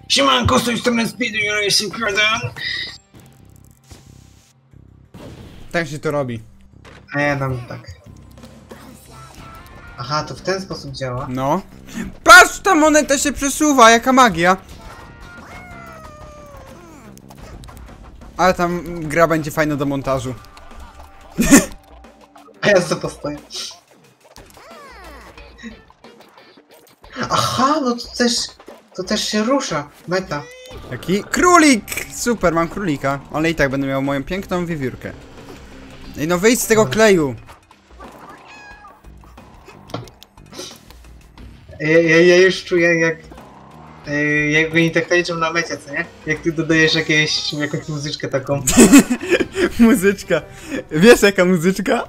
Siemanko, z tej strony Speedy, ja jestem Kradan. Tak się to robi. A ja dam tak. Aha, to w ten sposób działa. No. Patrz, ta moneta się przesuwa, jaka magia. Ale tam gra będzie fajna do montażu. A ja sobie postoję. Aha, no to też się rusza. Meta. Jaki? Królik! Super, mam królika. Ale i tak będę miał moją piękną wiewiórkę. Ej, no wyjdź z tego kleju. Ja już czuję jakby oni tak tańczą na mecie, co nie? Jak ty dodajesz jakąś muzyczkę taką. Muzyczka. Wiesz jaka muzyczka?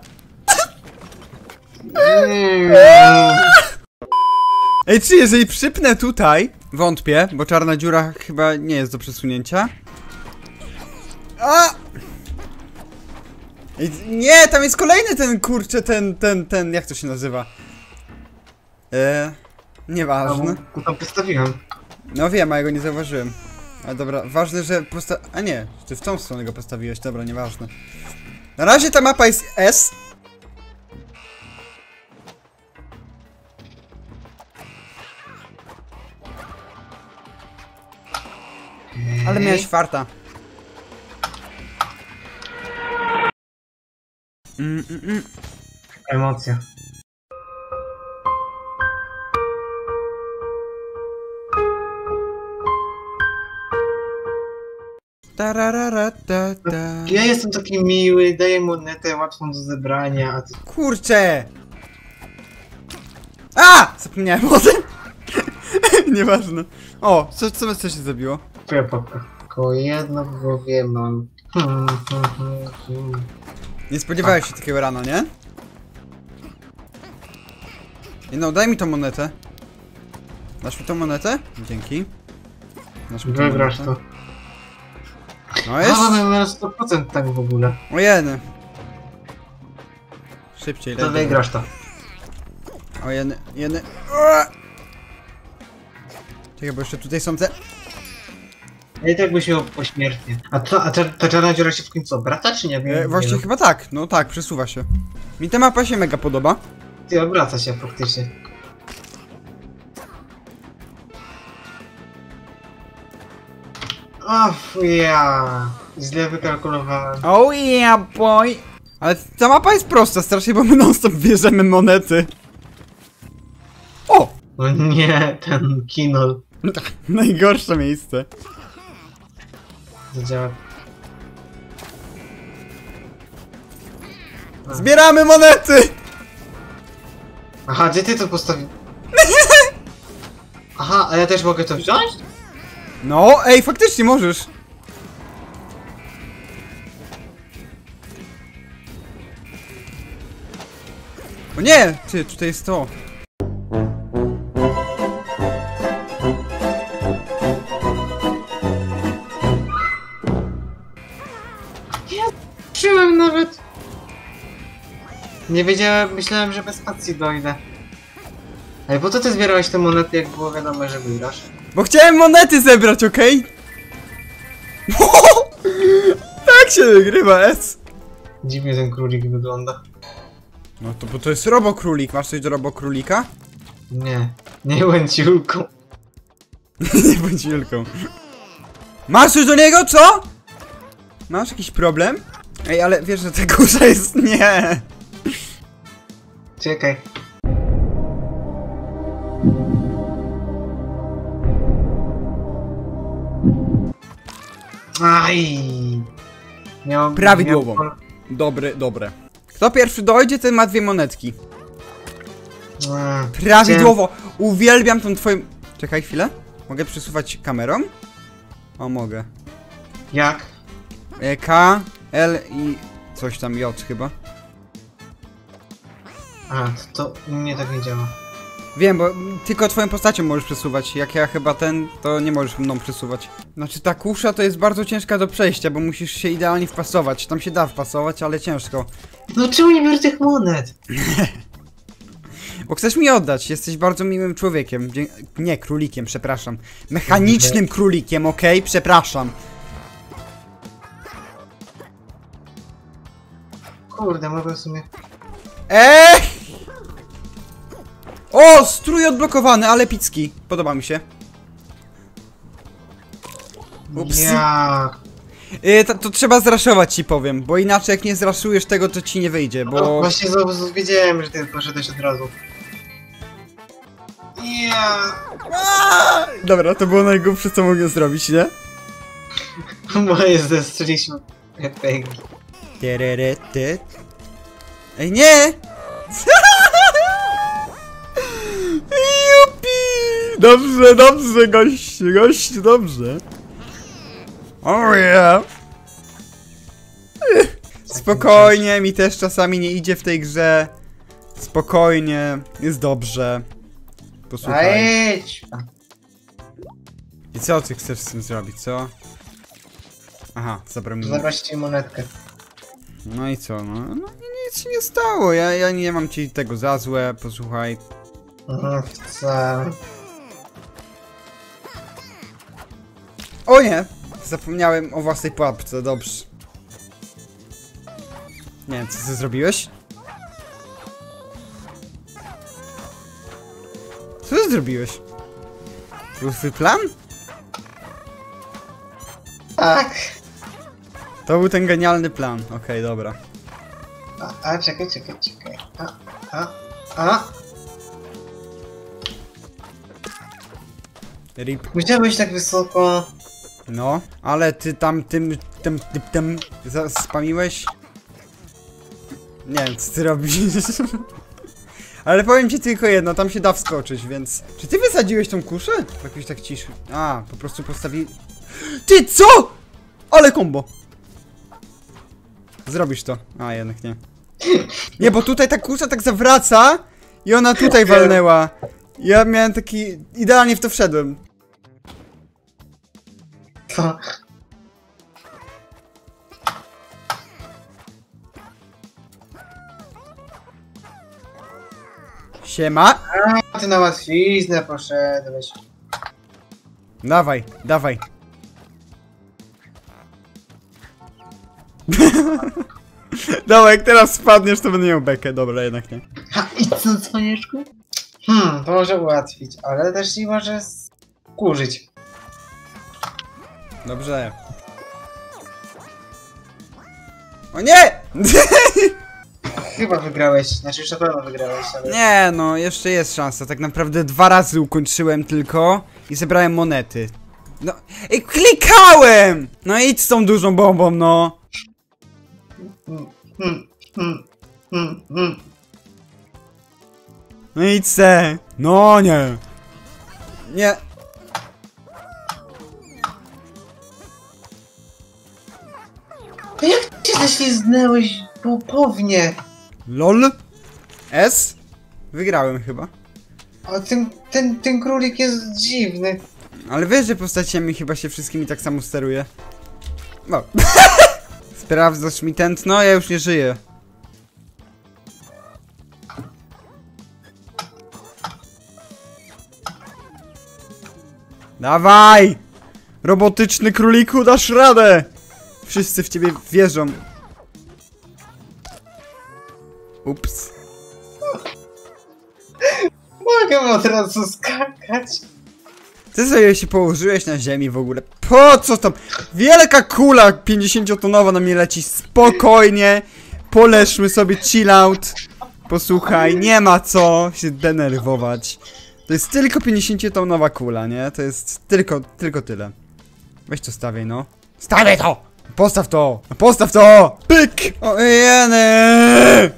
Ej, czy jeżeli przypnę tutaj? Wątpię, bo czarna dziura chyba nie jest do przesunięcia. A! Ej, nie, tam jest kolejny ten, kurczę, ten, jak to się nazywa? Nieważne. No, tam postawiłem. No wiem, a ja go nie zauważyłem. Ale dobra, ważne, że a nie, ty w tą stronę go postawiłeś, dobra, nieważne. Na razie ta mapa jest S. Ale miałeś farta. Emocja. Ja jestem taki miły, daję monetę łatwą do zebrania, a ty... Kurczę! A! Zapomniałem o tym! Nieważne. O, co się zabiło? Twoja papka. Tylko jedno w głowie mam. Nie spodziewałeś się takiego rana, nie? No, daj mi tą monetę. Dasz mi tą monetę? Dzięki. Dasz mi tą Wygrasz monetę. to. No jest. A mamy na 100% tak w ogóle. O jeden. Szybciej, To wygrasz to. O jeden. Czekaj, bo jeszcze tutaj są te... I tak by się pośmiertnie. A ta czarna dziura się w końcu obraca, czy nie? Właśnie nie chyba tak, no tak, przesuwa się. Mi ta mapa się mega podoba. Ty obraca się faktycznie. Ja. Źle wykalkulowałem. Oh yeah, boy! Ale ta mapa jest prosta, strasznie, bo my non stop bierzemy monety. O! No nie, ten kinol. Najgorsze miejsce. Zadziała. Zbieramy monety! Aha, gdzie ty to postawił? Aha, a ja też mogę to wziąć? No, ej, faktycznie możesz. O nie! Ty, tutaj jest to. Czułem nawet. Nie wiedziałem, myślałem, że bez spacji dojdę. Ej, po co ty zbierałeś te monety, jak było wiadomo, że wygrasz? Bo chciałem monety zebrać, okej? Tak się wygrywa, S. Dziwnie ten królik wygląda. No to bo to jest robokrólik. Masz coś do robokrólika? Nie łęciulką. Nie bądź wielką. Masz coś do niego, co? Masz jakiś problem? Ej, ale wiesz, że ta górza jest... Nie! Czekaj. Aj! Prawidłowo. Dobre. Kto pierwszy dojdzie, ten ma 2 monetki. Prawidłowo! Uwielbiam tą twoją... Czekaj chwilę. Mogę przesuwać kamerą? O, mogę. Jak? K, L i... coś tam, J chyba. A, to nie tak nie działa. Wiem, bo tylko twoją postacią możesz przesuwać. Jak ja chyba to nie możesz mną przesuwać. Znaczy ta kusza to jest bardzo ciężka do przejścia, bo musisz się idealnie wpasować. Tam się da wpasować, ale ciężko. No czemu nie biorę tych monet? Bo chcesz mi oddać, jesteś bardzo miłym człowiekiem. Nie, królikiem, przepraszam. Mechanicznym królikiem, okej? Przepraszam. Kurde, mogę w sumie... O, strój odblokowany, ale epicki. Podoba mi się. Ups. Ja. To trzeba zraszować, ci powiem, bo inaczej jak nie zraszujesz tego, to ci nie wyjdzie, No, bo... właśnie wiedziałem, że ty poszedłeś od razu. Ja. Dobra, to było najgłupsze, co mogę zrobić, nie? Moje zestrzeliśmy. Pegi. Ej, nie! Jupi! Dobrze, dobrze, gościu, dobrze. Oh yeah! Spokojnie, mi też czasami nie idzie w tej grze. Spokojnie, jest dobrze. Posłuchaj. Idź. I co ty chcesz z tym zrobić, co? Aha, zabrał mi... Zabrać ci monetkę. No i co, no nic się nie stało, ja nie mam ci tego za złe, posłuchaj. Wcale. O nie! Zapomniałem o własnej pułapce, dobrze. Nie wiem, co ty zrobiłeś? Co ty zrobiłeś? To był twój plan? Tak. To był ten genialny plan, okej, dobra. Czekaj. A. Rip. Musiał być tak wysoko. No, ale ty tam tym spamiłeś? Nie wiem, co ty robisz. Ale powiem ci tylko jedno, tam się da wskoczyć, więc... Czy ty wysadziłeś tą kuszę? Jakoś tak ciszy. A, po prostu postawi... Ty co?! Ale kombo! Zrobisz to. A, jednak nie. Nie, bo tutaj ta kusza tak zawraca i ona tutaj walnęła. Ja miałem taki... Idealnie w to wszedłem. Co? Siema. A, ty na łatwiznę poszedłeś. Dawaj, dawaj. Dawaj, jak teraz spadniesz, to będę miał bekę. Dobra, jednak nie. Ha, i co, cwanieczku? To może ułatwić, ale też i może skurzyć. Dobrze. O nie! Chyba wygrałeś, znaczy już na pewno wygrałeś, ale... Nie, no, jeszcze jest szansa. Tak naprawdę 2 razy ukończyłem tylko i zebrałem monety. No, i klikałem! No idź z tą dużą bombą, no. No idź se. No nie. Nie. To jak ty ześliznęłeś popownie? LOL? S? Wygrałem chyba. A ten królik jest dziwny. Ale wiesz, że postaciami chyba się wszystkimi tak samo steruje. No. Sprawdzasz mi tętno? Ja już nie żyję. Dawaj! Robotyczny króliku, dasz radę! Wszyscy w ciebie wierzą. Ups. Mogę od razu skakać. Ty sobie się położyłeś na ziemi w ogóle. Po co tam? Wielka kula 50-tonowa na mnie leci. Spokojnie. Poleżmy sobie, chill out. Posłuchaj, nie ma co się denerwować. To jest tylko 50-tonowa kula, nie? To jest tylko tyle. Weź to stawiaj, no. Stawiaj to! Postaw to! Postaw to! Pyk! O jeny!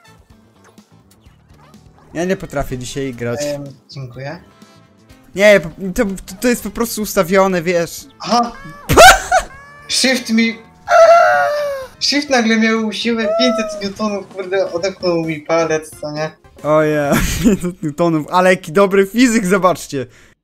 Ja nie potrafię dzisiaj grać. Dziękuję. Nie, to jest po prostu ustawione, wiesz. Aha! Shift nagle miał siłę 500 newtonów, kurde, odepchnął mi palec, co nie? Ojej, 500 newtonów, ale jaki dobry fizyk, zobaczcie.